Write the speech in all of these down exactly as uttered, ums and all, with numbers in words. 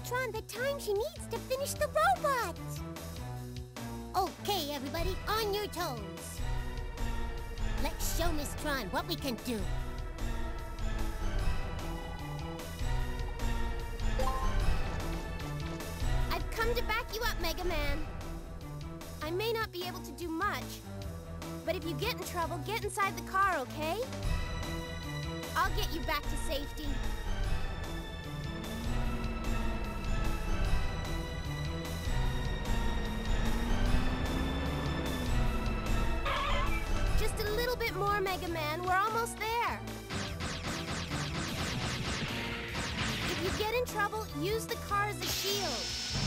Tron the time she needs to finish the robot. Okay, everybody, on your toes. Let's show Miss Tron what we can do. I've come to back you up, Mega Man. I may not be able to do much, but if you get in trouble, get inside the car, okay? I'll get you back to safety. Just a little bit more, Mega Man. We're almost there. If you get in trouble, use the car as a shield.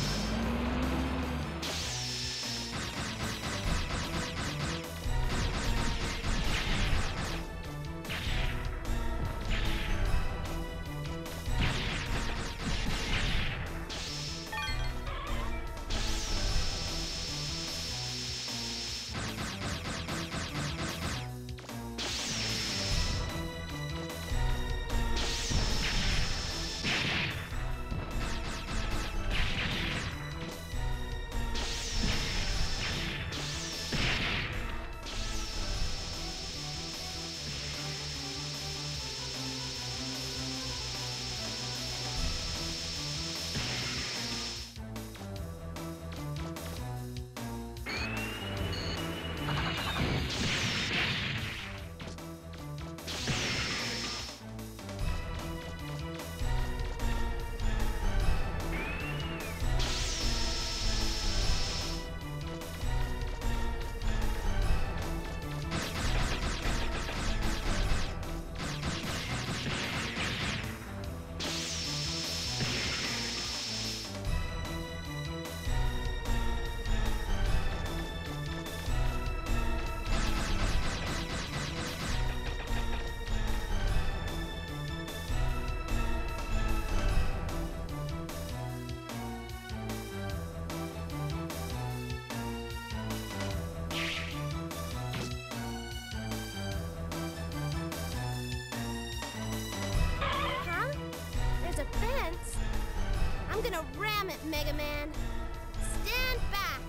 I'm gonna ram it, Mega Man. Stand back.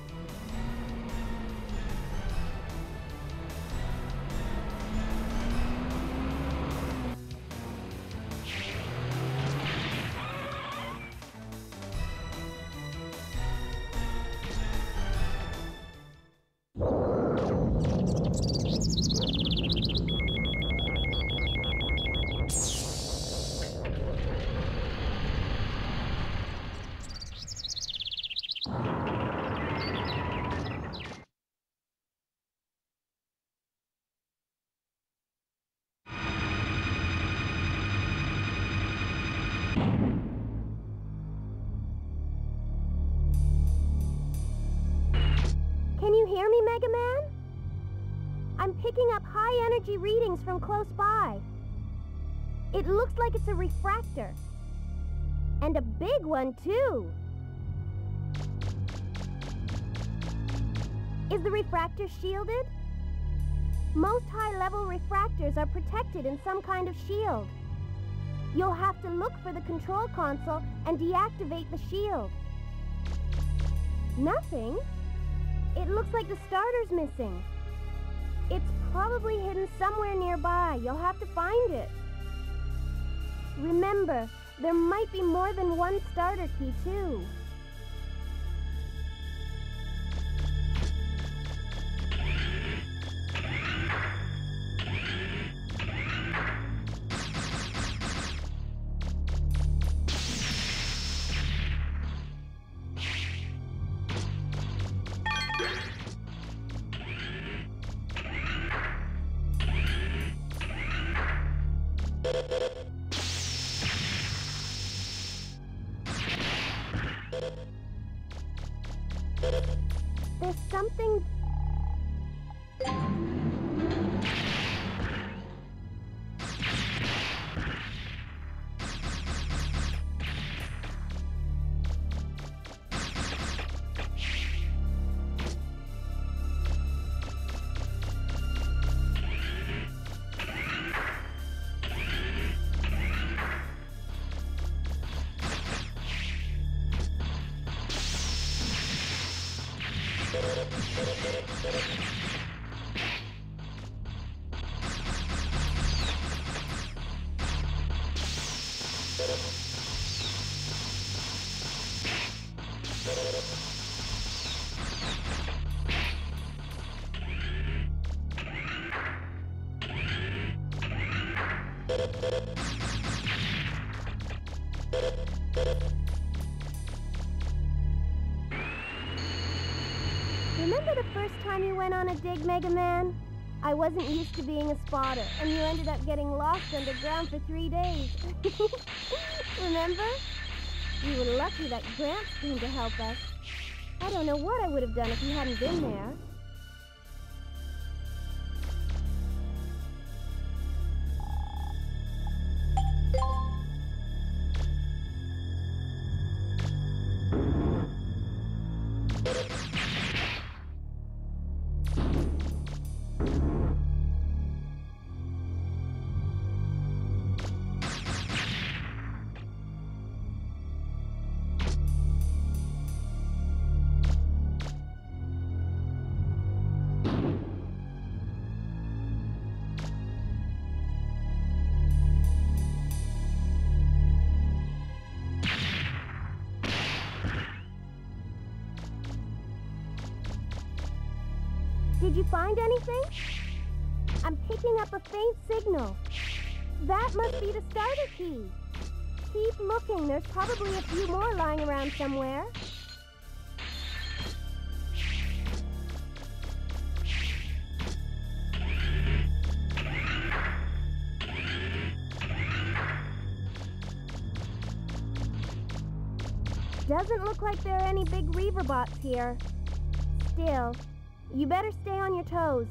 Can you hear me, Mega Man? I'm picking up high energy readings from close by. It looks like it's a refractor. And a big one, too. Is the refractor shielded? Most high-level refractors are protected in some kind of shield. You'll have to look for the control console and deactivate the shield. Nothing? It looks like the starter's missing. It's probably hidden somewhere nearby. You'll have to find it. Remember, there might be more than one starter key, too. There's something... Remember the first time you went on a dig, Mega Man? I wasn't used to being a spotter, and you ended up getting lost underground for three days. Remember? You were lucky that Gramps came to help us. I don't know what I would have done if you hadn't been there. Did you find anything? I'm picking up a faint signal. That must be the starter key. Keep looking. There's probably a few more lying around somewhere. Doesn't look like there are any big Reaverbots here. Still, you better stay on your toes.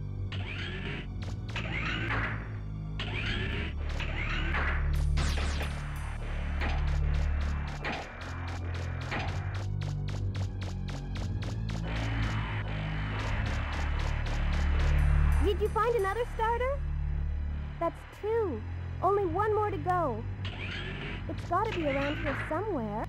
Did you find another starter? That's two. Only one more to go. It's gotta be around here somewhere.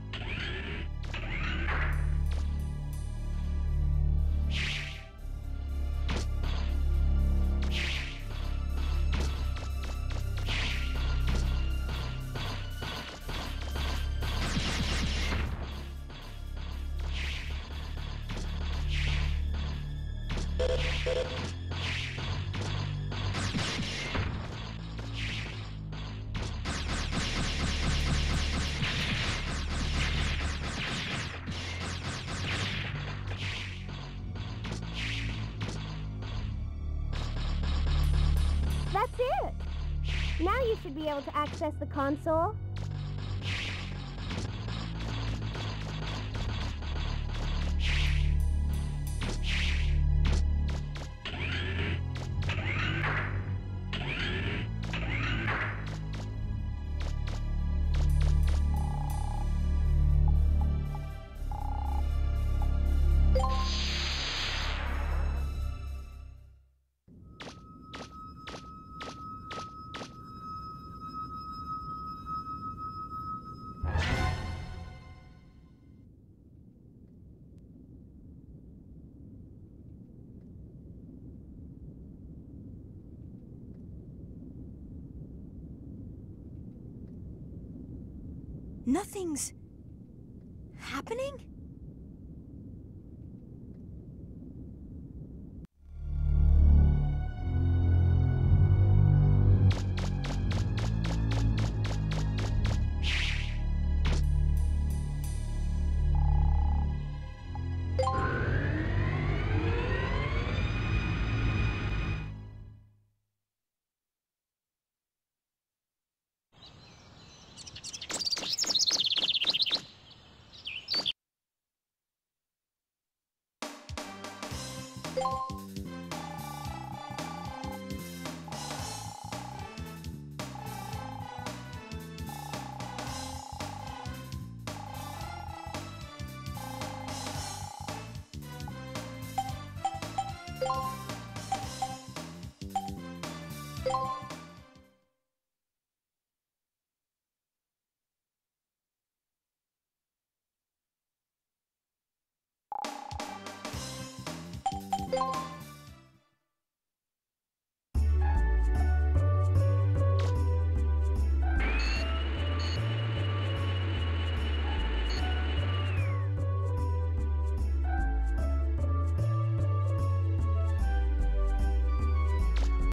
That's it! Now you should be able to access the console. Nothing's happening? Bye.